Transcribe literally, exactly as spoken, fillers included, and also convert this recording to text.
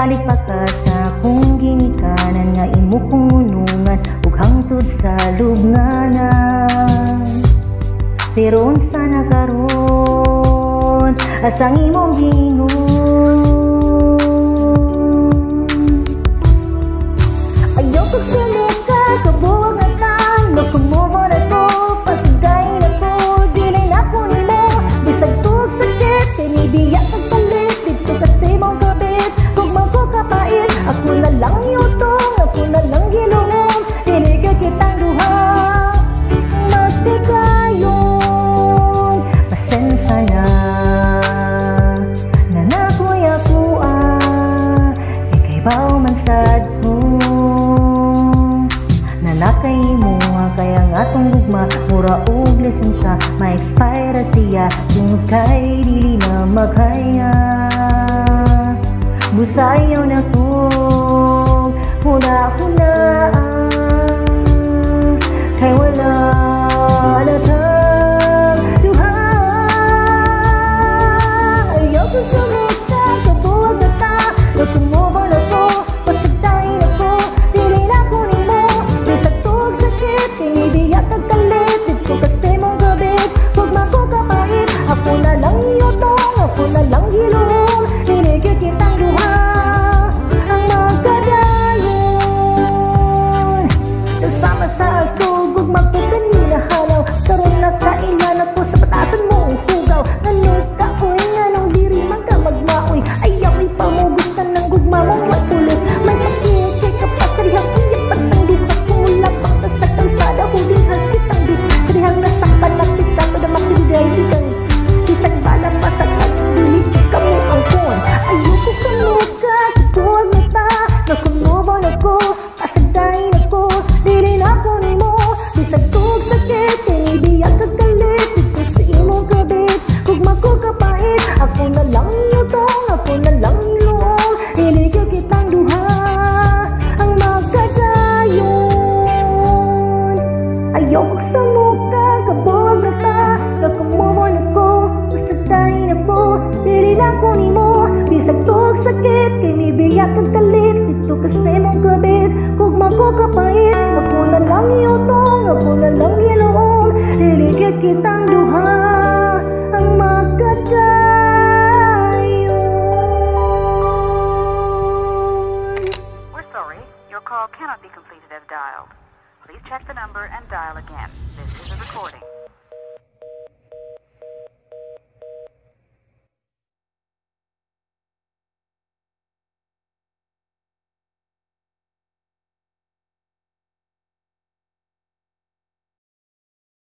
Balik pa ka sa akong ginikanan, nga imo kong unungan ug hangtod sa lubnganan. Pero unsa na karon, asang imong gingon? Ayaw ko sunod ka, kabuwag na ka, nakumova na to, pasigay na to, dili na ko nimo, bisag tuwag sakit, tinibiya kag palit, dito kasi mong kabit, kung magkukapait, ako na lang yutong, ako na lang gilungom, iniga kitang duha, magkagayon, pasensya na, nanakoy ako ah, ikay baw man sad ko. Nakay mo kaya nga tong gugma mura og lisensya ma-expire siya kung kay dili na maghaya. Busayaw na ko huna-huna kay wala na tang duha. Ayaw ko sumit ka, kabuwag na ta, nakumova na ko, pasagtay na ko, dili na ko nimo, tinibiyak kag kalit, dito kasi mong gabit, huwag makukapait, ako na lang iyotong, ako na lang gilong, hinigit kitang duha, ang magkadayon. Kasama sa asog, huwag magkukanina halaw, karoon na kailan ako sa patasan mo ang sugaw, nanoy ka uy, anong diri man ka magmaoy, ayaw ipamugutan ng gugma mong matulis, may pakikay ka pa karihang iyat pagtanggit, ako mula pa sa kalsada, huling hasikang di karihang nasaktan na kita, pada makinigay dikang isang bala pa sa kagdilit ka mo ang kon. Ayoko sunod ka, kukuwag na ta, nakunubo na ko, pasagday na ko, dili na ko ni mo, bisag tuwag sakit, tinibiyak kag kalit, dito sa imong kabit, kung magkukapait, ako na lang yutong, ako na lang ilong, hiligay kitang duha, ang magkadayon. Ayaw ko sa mukha, kabuwag na ka, kakumomo na ko, pasagday na ko, dili na ko ni mo, bisag tuwag sakit, kinibiyak kag kalit, dito kasi mong kabit, kung magkukapait, ako na lang yutong, ako na lang iloong, hiligay kitang duha, ang magkadayon. We're sorry, your call cannot be completed as dialed. Please check the number and dial again. This is a recording.